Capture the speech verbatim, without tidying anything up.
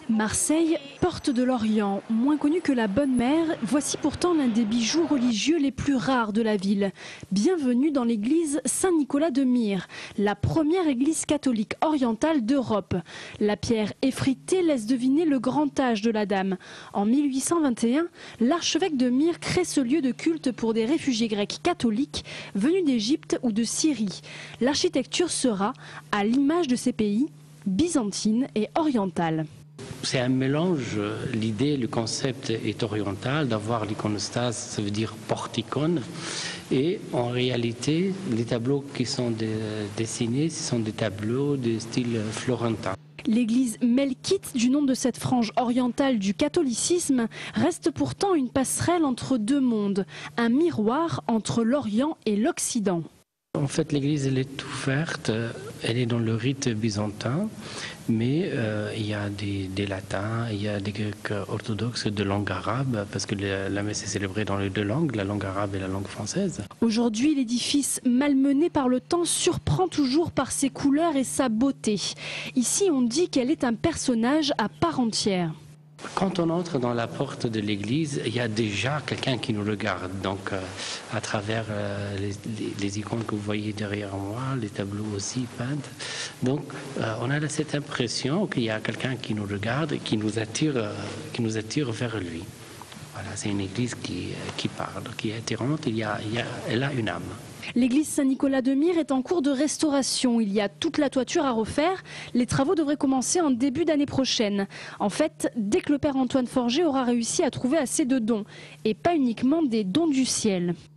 Marseille, porte de l'Orient, moins connue que la Bonne Mère, voici pourtant l'un des bijoux religieux les plus rares de la ville. Bienvenue dans l'église Saint-Nicolas de Myre, la première église catholique orientale d'Europe. La pierre effritée laisse deviner le grand âge de la dame. En mille huit cent vingt et un, l'archevêque de Myre crée ce lieu de culte pour des réfugiés grecs catholiques venus d'Égypte ou de Syrie. L'architecture sera, à l'image de ces pays, byzantine et orientale. C'est un mélange, l'idée, le concept est oriental, d'avoir l'iconostase, ça veut dire porte-icône. Et en réalité, les tableaux qui sont dessinés, ce sont des tableaux de style florentin. L'église melkite, du nom de cette frange orientale du catholicisme, reste pourtant une passerelle entre deux mondes, un miroir entre l'Orient et l'Occident. En fait, l'église elle est ouverte, elle est dans le rite byzantin, mais euh, il y a des, des latins, il y a des grecs orthodoxes de langue arabe, parce que la, la messe est célébrée dans les deux langues, la langue arabe et la langue française. Aujourd'hui, l'édifice, malmené par le temps, surprend toujours par ses couleurs et sa beauté. Ici, on dit qu'elle est un personnage à part entière. Quand on entre dans la porte de l'église, il y a déjà quelqu'un qui nous regarde. Donc, euh, à travers euh, les, les, les icônes que vous voyez derrière moi, les tableaux aussi peints. Donc, euh, on a cette impression qu'il y a quelqu'un qui nous regarde et qui nous attire, euh, qui nous attire vers lui. Voilà, c'est une église qui, qui parle, qui est attirante. Il y a, il y a, elle a une âme. L'église Saint-Nicolas de Myre est en cours de restauration. Il y a toute la toiture à refaire. Les travaux devraient commencer en début d'année prochaine. En fait, dès que le père Antoine Forget aura réussi à trouver assez de dons, et pas uniquement des dons du ciel.